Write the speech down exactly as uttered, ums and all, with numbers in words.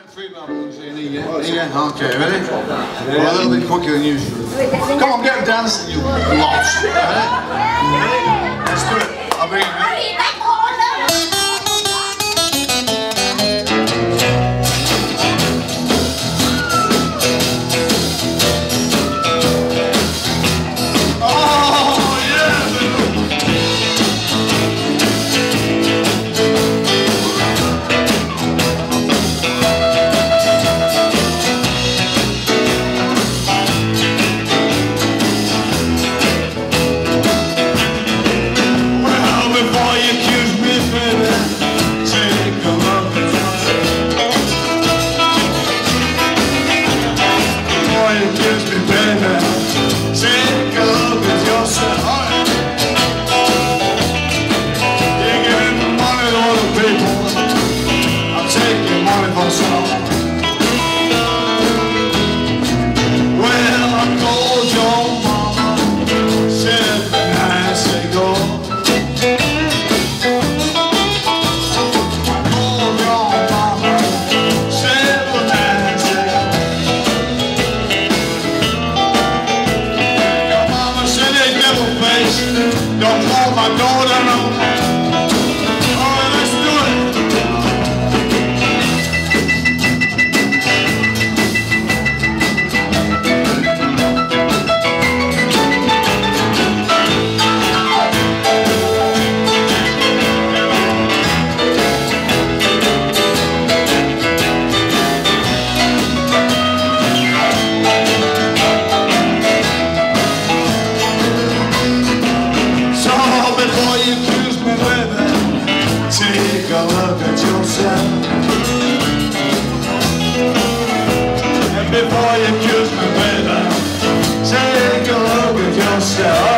Female ones in here, here, okay, ready? Well, a little bit quicker than usual. Come on, get dancing, you lot. Ready? Ready? Let's do it. I'll bring it. Don't call my daughter no. Oh, let's do it. Before you accuse me, baby, take a look at yourself. And before you accuse me, baby, take a look at yourself.